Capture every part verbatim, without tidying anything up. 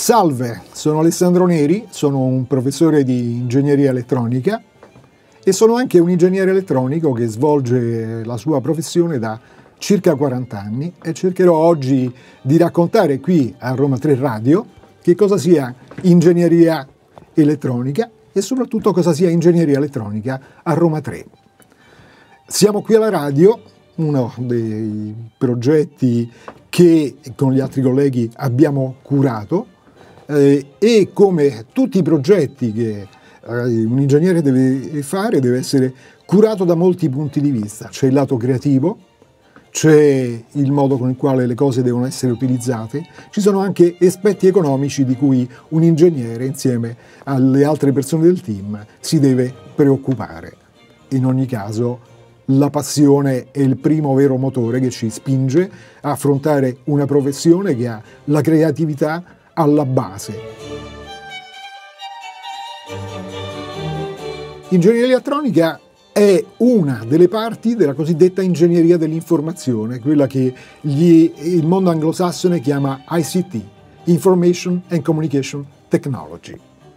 Salve, sono Alessandro Neri, sono un professore di ingegneria elettronica e sono anche un ingegnere elettronico che svolge la sua professione da circa quaranta anni e cercherò oggi di raccontare qui a Roma tre Radio che cosa sia ingegneria elettronica e soprattutto cosa sia ingegneria elettronica a Roma tre. Siamo qui alla radio, uno dei progetti che con gli altri colleghi abbiamo curato eh, e come tutti i progetti che eh, un ingegnere deve fare deve essere curato da molti punti di vista. C'è il lato creativo, c'è il modo con il quale le cose devono essere utilizzate, ci sono anche aspetti economici di cui un ingegnere insieme alle altre persone del team si deve preoccupare. In ogni caso la passione è il primo vero motore che ci spinge a affrontare una professione che ha la creatività alla base. Ingegneria elettronica è una delle parti della cosiddetta ingegneria dell'informazione, quella che gli, il mondo anglosassone chiama I C T, Information and Communication Technology.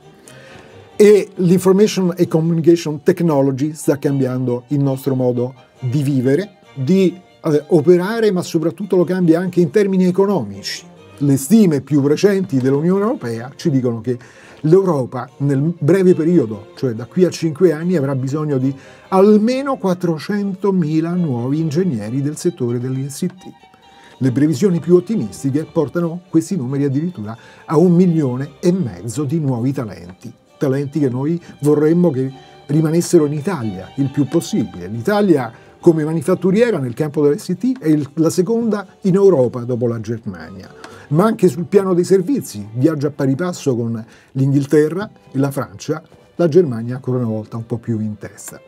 E l'Information and Communication Technology sta cambiando il nostro modo di vivere, di eh, operare, ma soprattutto lo cambia anche in termini economici. Le stime più recenti dell'Unione Europea ci dicono che l'Europa nel breve periodo, cioè da qui a cinque anni, avrà bisogno di almeno quattrocentomila nuovi ingegneri del settore dell'I C T. Le previsioni più ottimistiche portano questi numeri addirittura a un milione e mezzo di nuovi talenti. Talenti che noi vorremmo che rimanessero in Italia il più possibile. L'Italia come manifatturiera nel campo dell'I C T è il, la seconda in Europa dopo la Germania, ma anche sul piano dei servizi viaggia a pari passo con l'Inghilterra e la Francia, la Germania ancora una volta un po' più in testa.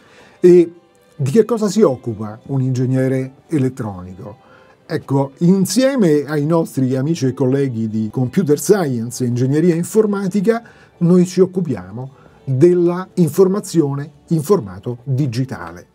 E di che cosa si occupa un ingegnere elettronico? Ecco, insieme ai nostri amici e colleghi di Computer Science e Ingegneria Informatica, noi ci occupiamo della informazione in formato digitale.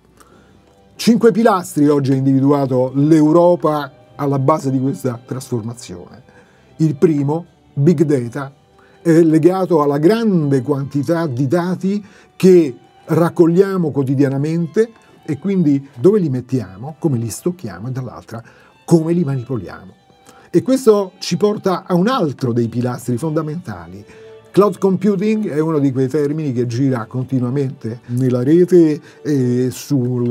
Cinque pilastri oggi ha individuato l'Europa alla base di questa trasformazione. Il primo, Big Data, è legato alla grande quantità di dati che raccogliamo quotidianamente e quindi dove li mettiamo, come li stocchiamo e dall'altra come li manipoliamo. E questo ci porta a un altro dei pilastri fondamentali. Cloud computing è uno di quei termini che gira continuamente nella rete, e sul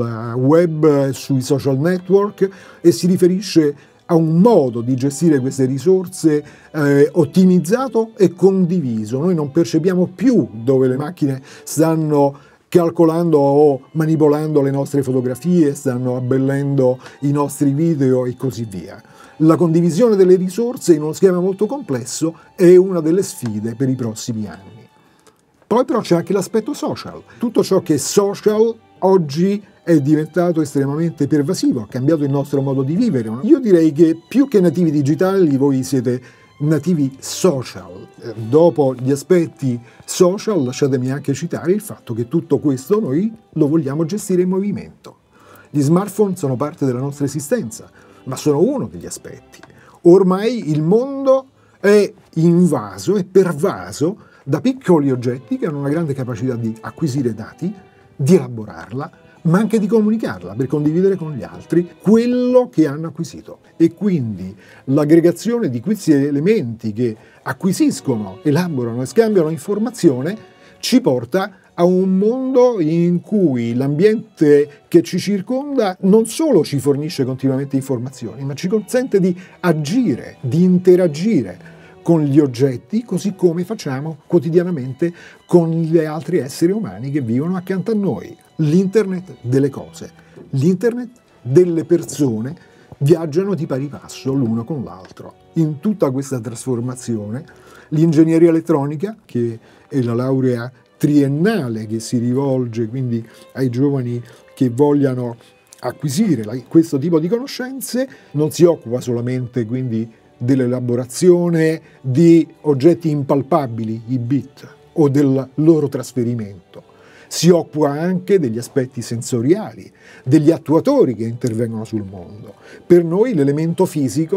web, sui social network e si riferisce a un modo di gestire queste risorse eh, ottimizzato e condiviso. Noi non percepiamo più dove le macchine stanno calcolando o manipolando le nostre fotografie, stanno abbellendo i nostri video e così via. La condivisione delle risorse in uno schema molto complesso è una delle sfide per i prossimi anni. Poi però c'è anche l'aspetto social. Tutto ciò che è social oggi è diventato estremamente pervasivo, ha cambiato il nostro modo di vivere. Io direi che più che nativi digitali voi siete nativi social. Dopo gli aspetti social lasciatemi anche citare il fatto che tutto questo noi lo vogliamo gestire in movimento. Gli smartphone sono parte della nostra esistenza, ma sono uno degli aspetti. Ormai il mondo è invaso e pervaso da piccoli oggetti che hanno una grande capacità di acquisire dati, di elaborarla, ma anche di comunicarla per condividere con gli altri quello che hanno acquisito. E quindi l'aggregazione di questi elementi che acquisiscono, elaborano e scambiano informazione ci porta a un mondo in cui l'ambiente che ci circonda non solo ci fornisce continuamente informazioni, ma ci consente di agire, di interagire con gli oggetti, così come facciamo quotidianamente con gli altri esseri umani che vivono accanto a noi. L'internet delle cose, l'internet delle persone viaggiano di pari passo l'uno con l'altro. In tutta questa trasformazione, l'ingegneria elettronica, che è la laurea triennale che si rivolge quindi ai giovani che vogliano acquisire questo tipo di conoscenze, non si occupa solamente quindi dell'elaborazione di oggetti impalpabili, i bit, o del loro trasferimento. Si occupa anche degli aspetti sensoriali, degli attuatori che intervengono sul mondo. Per noi l'elemento fisico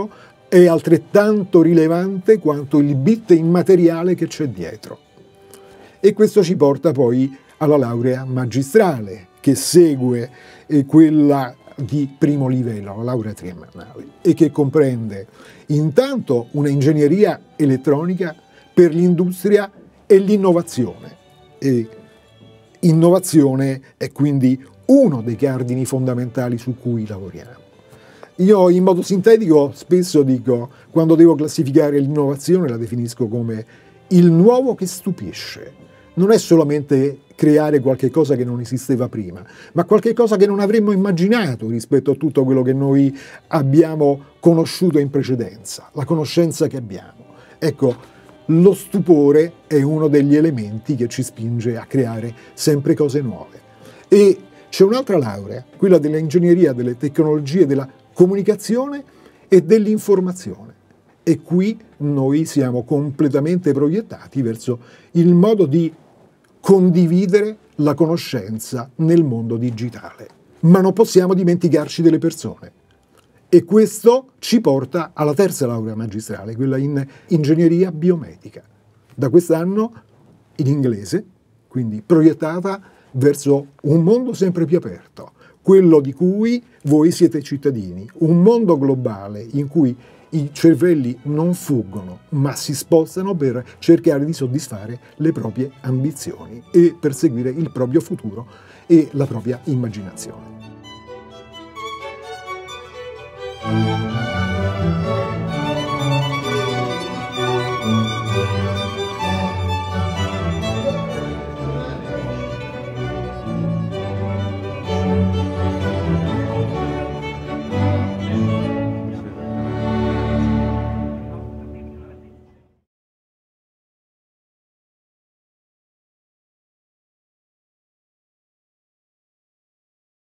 è altrettanto rilevante quanto il bit immateriale che c'è dietro. E questo ci porta poi alla laurea magistrale, che segue eh, quella di primo livello, la laurea triennale, e che comprende intanto una ingegneria elettronica per l'industria e l'innovazione. E innovazione è quindi uno dei cardini fondamentali su cui lavoriamo. Io in modo sintetico spesso dico, quando devo classificare l'innovazione, la definisco come il nuovo che stupisce. Non è solamente creare qualche cosa che non esisteva prima, ma qualche cosa che non avremmo immaginato rispetto a tutto quello che noi abbiamo conosciuto in precedenza, la conoscenza che abbiamo. Ecco, lo stupore è uno degli elementi che ci spinge a creare sempre cose nuove. E c'è un'altra laurea, quella dell'ingegneria, delle tecnologie, della comunicazione e dell'informazione. E qui noi siamo completamente proiettati verso il modo di condividere la conoscenza nel mondo digitale. Ma non possiamo dimenticarci delle persone. E questo ci porta alla terza laurea magistrale, quella in ingegneria biomedica. Da quest'anno in inglese, quindi proiettata verso un mondo sempre più aperto, quello di cui voi siete cittadini, un mondo globale in cui i cervelli non fuggono, ma si spostano per cercare di soddisfare le proprie ambizioni e perseguire il proprio futuro e la propria immaginazione.